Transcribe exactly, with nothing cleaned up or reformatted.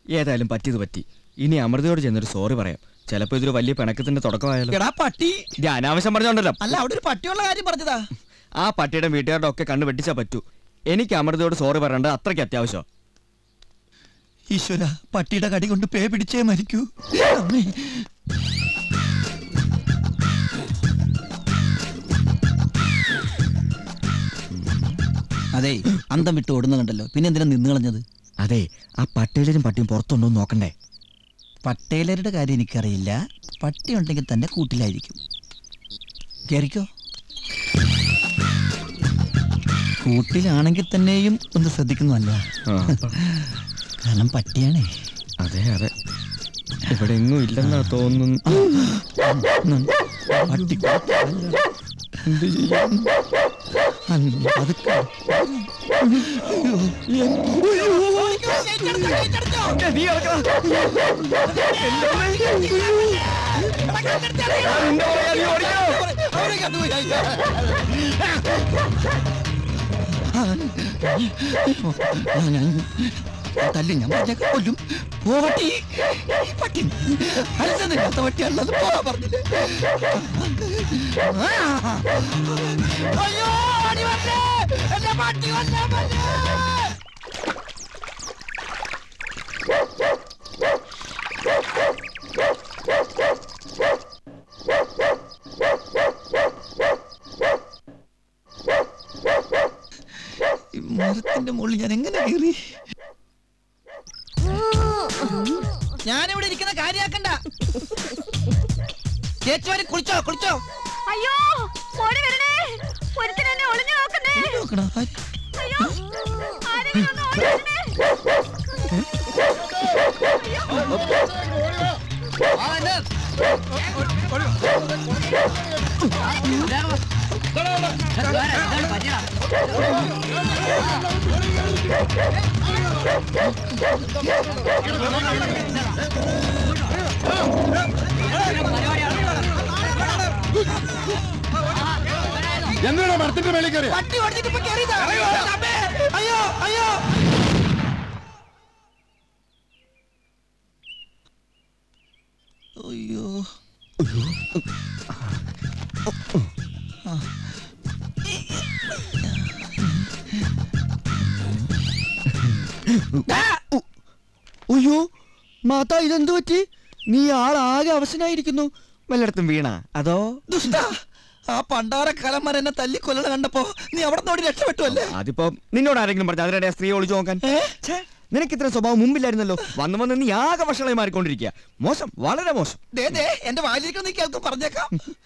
ഏതായാലും പറ്റിയത് പറ്റി. ഇനി അമൃതയോട് ചെന്നൊരു സോറി പറയാം. ചിലപ്പോ ഇതൊരു വലിയ പിണക്കത്തിന്റെ തുടക്കമായാലും. എടാ പട്ടി, ഇത് അനാവശ്യം പറഞ്ഞോണ്ടല്ലോ. അല്ല, അവിടെ ഒരു പട്ടിയുള്ള കാര്യം പറഞ്ഞതാ. ആ പട്ടിയുടെ വീട്ടുകാരുടെ ഒക്കെ കണ്ണു വെട്ടിച്ചാ പറ്റൂ. എനിക്ക് അമൃതയോട് സോറി പറയേണ്ടത് അത്രയ്ക്ക് അത്യാവശ്യം. ഈശ്വര, പട്ടിയുടെ കടി കൊണ്ട് പേ പിടിച്ചേ മരിക്കൂ. അതെ, അന്തം വിട്ട് ഓടുന്ന കണ്ടല്ലോ, പിന്നെ എന്തിനാ നിന്ന് കളഞ്ഞത്? അതെ, ആ പട്ടേലരും പട്ടിയും പുറത്തുണ്ടോ എന്ന് നോക്കണ്ടേ? പട്ടേലരുടെ കാര്യം എനിക്കറിയില്ല. പട്ടി ഉണ്ടെങ്കിൽ തന്നെ കൂട്ടിലായിരിക്കും. കേറിക്കോ. കൂട്ടിലാണെങ്കിൽ തന്നെയും ഒന്ന് ശ്രദ്ധിക്കുന്നതല്ല, കാരണം പട്ടിയാണേ. അതെ അതെ, ഇവിടെ എങ്ങും ഇല്ലെന്നാ തോന്നുന്നു. പട്ടി എന്ത് ചെയ്യാൻ? അതൊക്കെ തല്ലി ഞാൻ പറഞ്ഞേക്കാം, കൊല്ലും. പോ പട്ടി, പട്ടി അലസന്നില്ലാത്ത പട്ടിയാണത്. പോവാ പറഞ്ഞില്ലേ? അയ്യോ, അടി വന്നേ, എന്റെ പട്ടി വന്നേ. മരത്തിന്റെ മുകളിൽ ഞാൻ എങ്ങനെ കയറി? ഞാനിവിടെ ഇരിക്കുന്ന കാര്യാക്കണ്ട. ചേച്ചി കുളിച്ചോ കുളിച്ചോ. അയ്യോ, ഓടി വരണേ. ഒരുത്തൻ എന്നെ ഒളിഞ്ഞു നോക്കുന്നേ. നോക്കണോ? അയ്യോ, ആരെങ്കിലും ഒന്ന് ഓടി വരണേ. എന്തിനാ മരത്തിന്റെ മേളിൽ കയറി? പട്ടി ഓടിച്ചിട്ട് ഇപ്പൊ കയറിയതാ. അയ്യോ അയ്യോ. അയ്യോ അയ്യോ മാതാ, ഇതെന്തു പറ്റി? നീ ആളാകെ അവശനായിരിക്കുന്നു. വല്ലയിടത്തും വീണ അതോ? ദുഷ്ട, ആ പണ്ടാര കലന്മാർ എന്നെ തല്ലിക്കൊല്ലണ കണ്ടപ്പോ നീ അവിടെ നോടി രക്ഷപ്പെട്ടു അല്ലേ? അതിപ്പോ നിന്നോട് ആരെങ്കിലും പറഞ്ഞു അതിനിടെ സ്ത്രീ ഒളിച്ചു നോക്കാൻ? നിനക്ക് ഇത്ര സ്വഭാവം മുമ്പില്ലായിരുന്നല്ലോ. വന്നു വന്ന് നീ ആകെ വഷളായി മാറിക്കൊണ്ടിരിക്കുക. മോശം, വളരെ മോശം. എന്റെ വാലിരിക്കണം നീ കേൾക്കും പറഞ്ഞേക്കാം.